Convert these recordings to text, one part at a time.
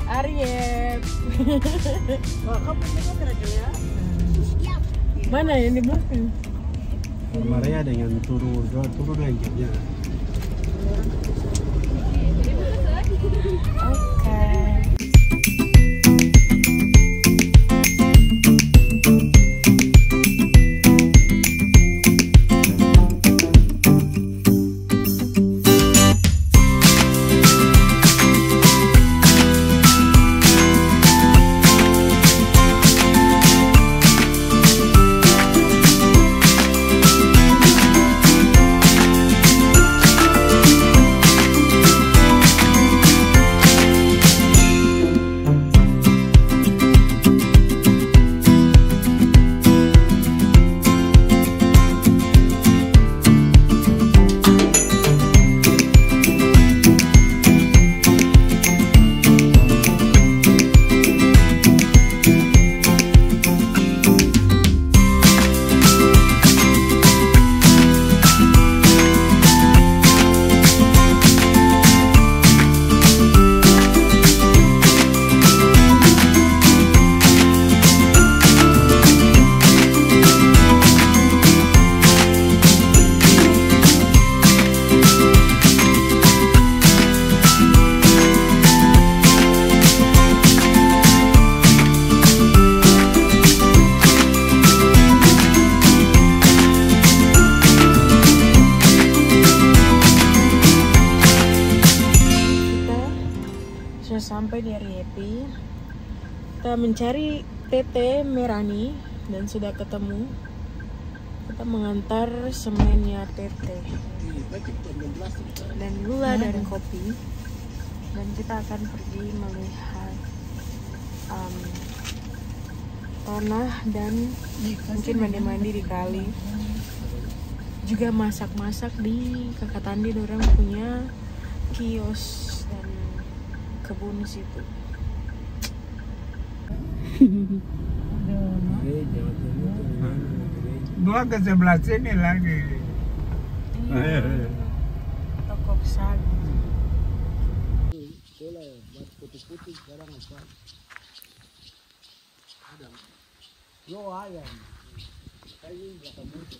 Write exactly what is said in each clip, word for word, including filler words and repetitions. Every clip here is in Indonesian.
Ariep. Wah, kamu punya kamera ya? Mana yang di belakang? Maria dengan turun, turun lagi. Oke. Sampai di Ariepi, kita mencari Tete Merani dan sudah ketemu. Kita mengantar semennya Tete dan gula dan kopi, dan kita akan pergi melihat um, tanah dan mungkin mandi-mandi di kali, juga masak-masak di Kakak Tandi. Orang punya kios dan kebun di situ. Dua ke sebelah sini lagi. Iya. Toko sagu. Putih-putih sekarang apa? Ada. Yo ayam. Kayu belakang motor.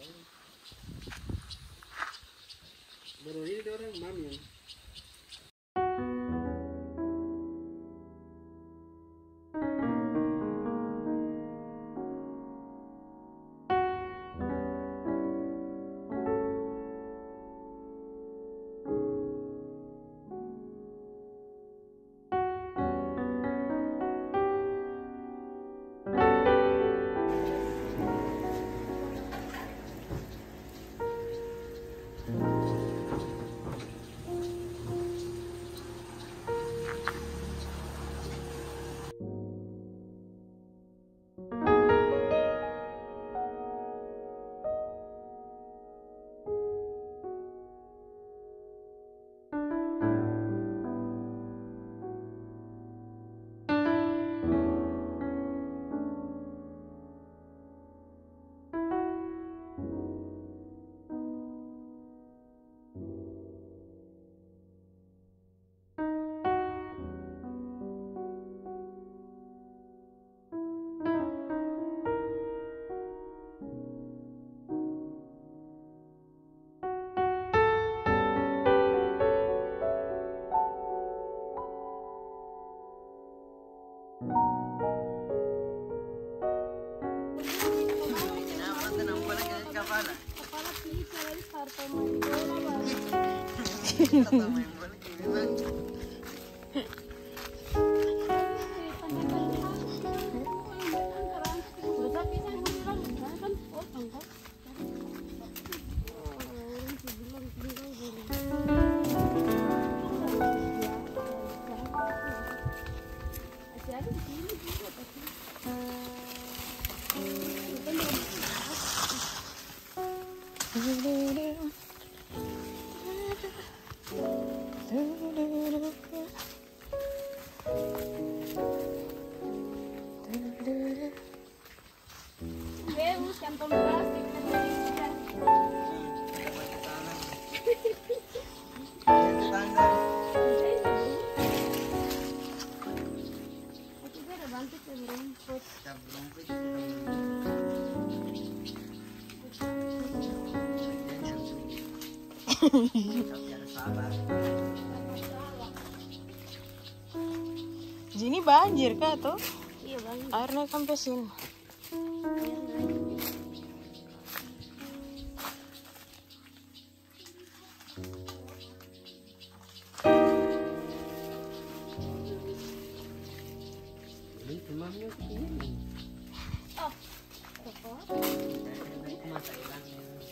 Baru ini orang mami. Kantong plastik Sini banjir kah tuh? Iya bang. Air naik sampai sini. Ini demamnya begini. Oh. Masa hilang.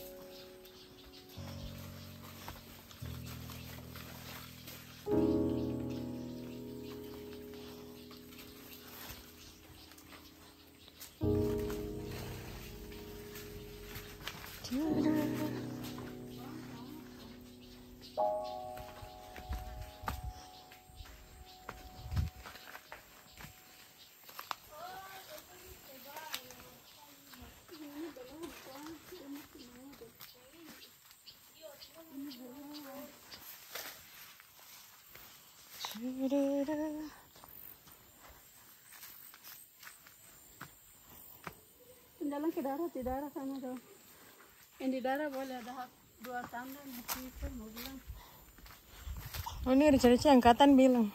Jalan ke darat, di darat sana tuh. Yang di darat boleh ada hak dua tanda, meskipun mau bilang. Oh ini Rica-Rica angkatan bilang.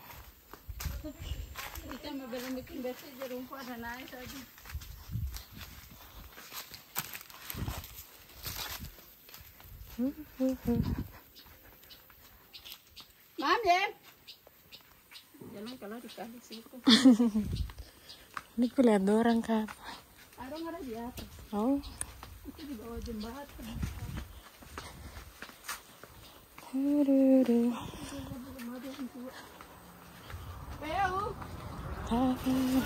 Kita mau bilang bikin bersih di rumput ada naik tadi. Mam ya. Jalan kalau di kali situ. Ini aku lihat orang kan. Arung ada di atas. Oh. Itu di bawah jembatan. Tududu. Peu. Tapi.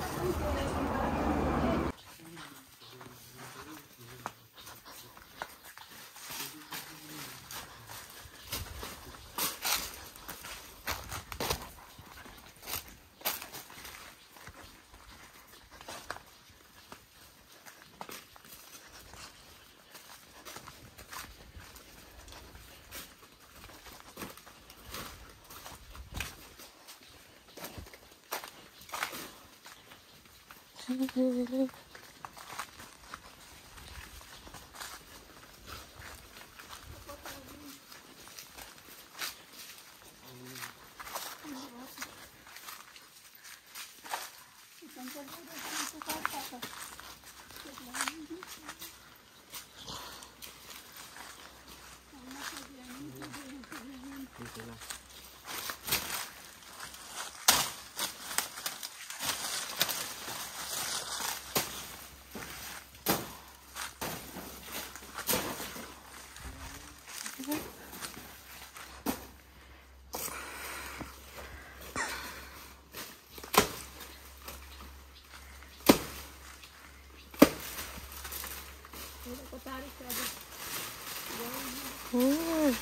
Hmm.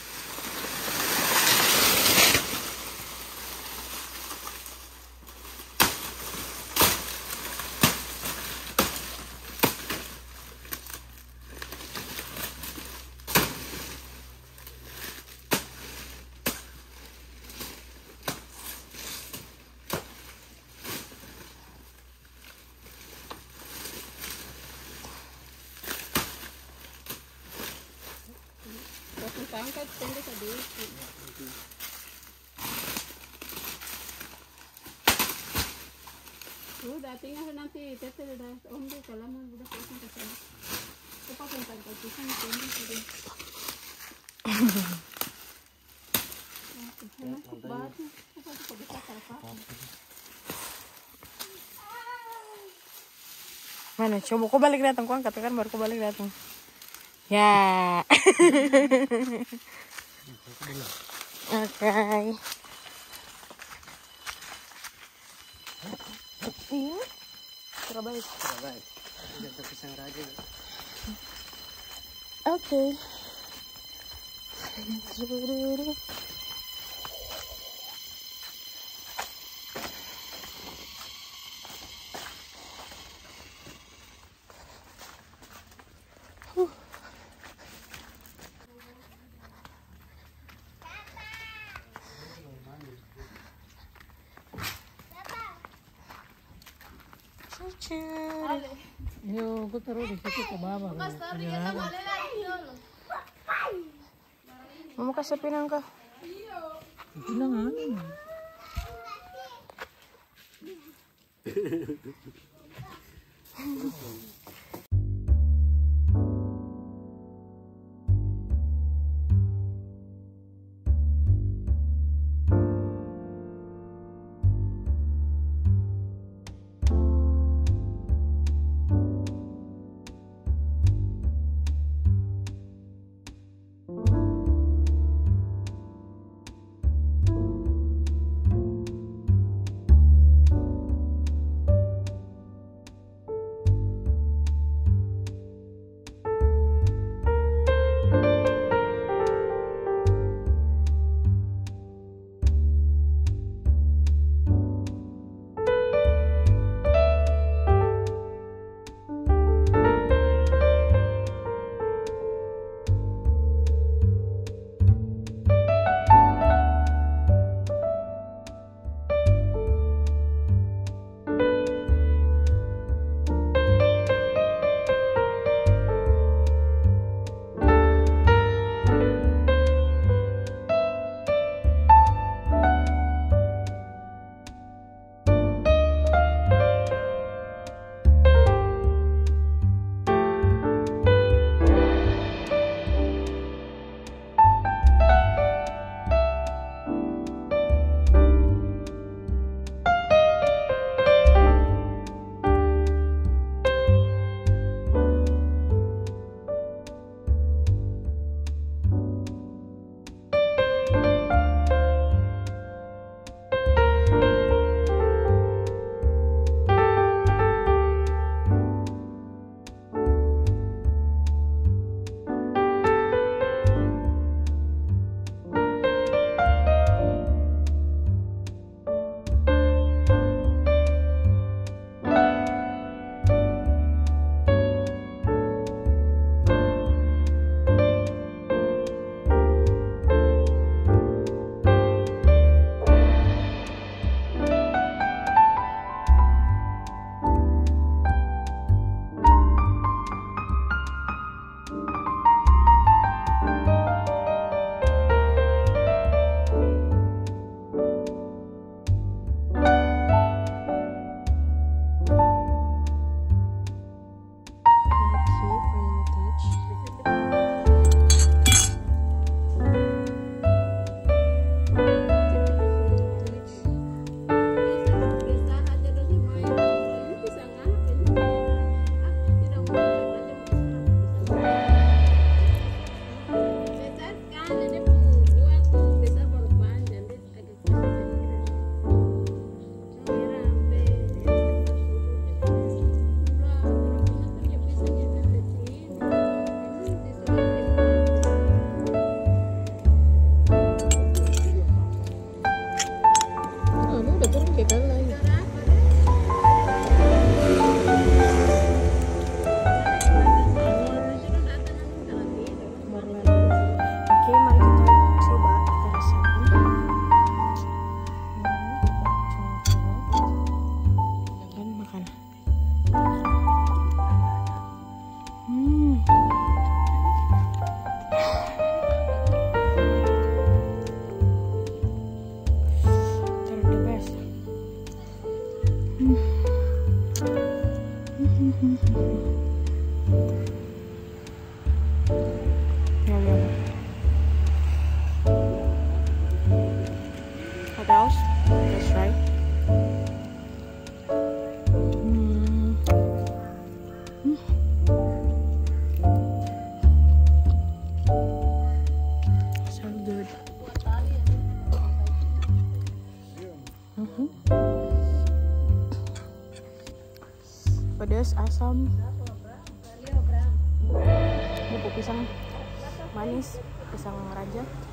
Angkat pendek tadi. Udah tinggal nanti teteh udah om deh kalau mau udah pusing ke sana. Apa pun tak pusing pendek tadi. Batu, apa tuh bisa apa? Mana? Coba kau balik datang, kau angkat kan baru kau balik datang. Ya. Oke. Iya. Surabaya. Surabaya. Jatuh pisang raja. Oke. Yo, gue taruh di situ ke bawah. Mau kasih pinang kah? Pinang anu. What else? Let's try. Mm. Mm. So good. Mm-hmm. Pedas, asam. Bubuk pisang manis, pisang raja.